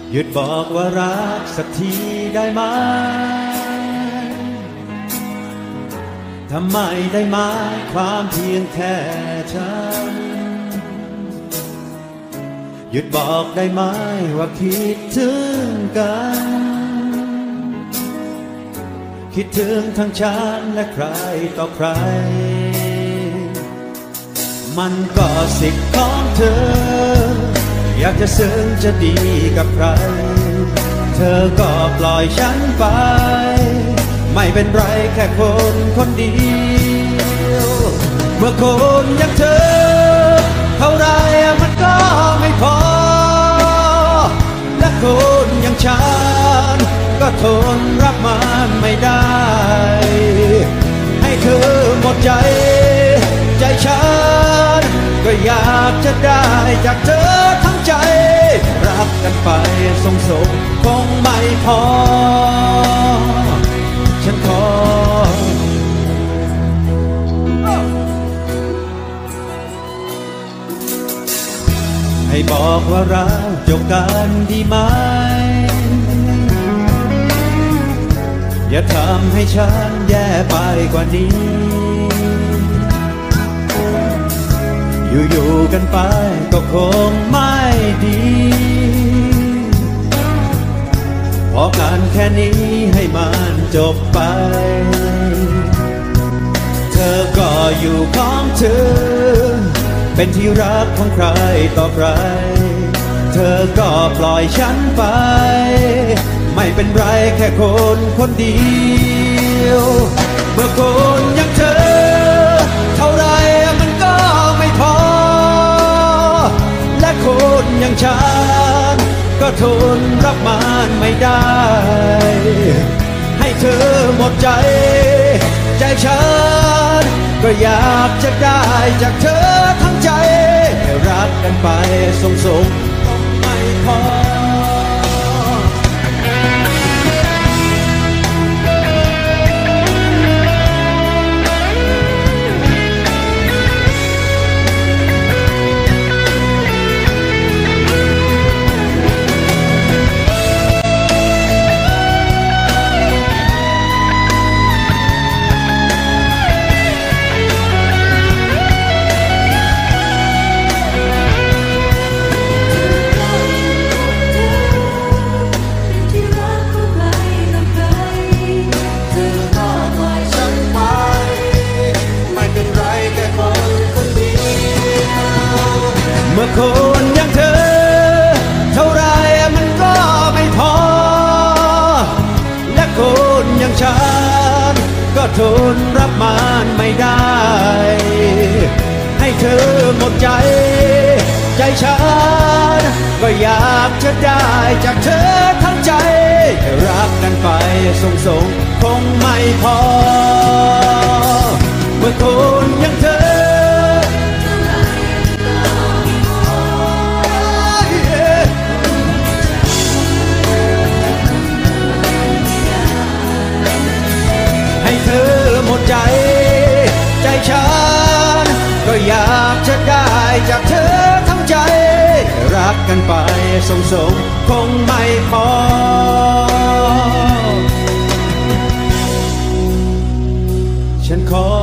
หยุดบอกว่ารักสักทีได้ไหมทำไมได้ไหมความเพียงแค่ฉันหยุดบอกได้ไหมว่าคิดถึงกันคิดถึงทั้งฉันและใครต่อใครมันก็สิทธิ์ของเธออยากจะซึ้งจะดีกับใครเธอก็ปล่อยฉันไปไม่เป็นไรแค่คนคนเดียวเมื่อคนอย่างเธอเท่าไรมันก็ไม่พอและคนอย่างฉันก็ทนรับมันไม่ได้ให้เธอหมดใจใจฉันก็อยากจะได้จากเธอทั้งใจรักกันไปส่งคงไม่พอฉันขอให้บอกว่าเราจบกันดีไหมอย่าทำให้ฉันแย่ไปกว่านี้อยู่ๆกันไปก็คงไม่ดีพอกันแค่นี้ให้มันจบไปเธอก็อยู่ของเธอเป็นที่รักของใครต่อใครเธอก็ปล่อยฉันไปไม่เป็นไรแค่คนคนเดียวเมื่อคนอย่างเธอเท่าไรมันก็ไม่พอและคนอย่างฉันก็ทนรับมันไม่ได้ให้เธอหมดใจใจฉันก็อยากจะได้จากเธอทั้งใจให้รักกันไปส่งไม่พอเมื่อคนอย่างเธอเท่าไรมันก็ไม่พอและคนอย่างฉันก็ทนรับมันไม่ได้ให้เธอหมดใจใจฉันก็อยากจะได้จากเธอทั้งใจรักกันไปส่งคงไม่พอเมื่อคนอย่างเธอใจใจฉันก็อยากจะได้จากเธอทั้งใจรักกันไปส่งคงไม่พอฉันขอ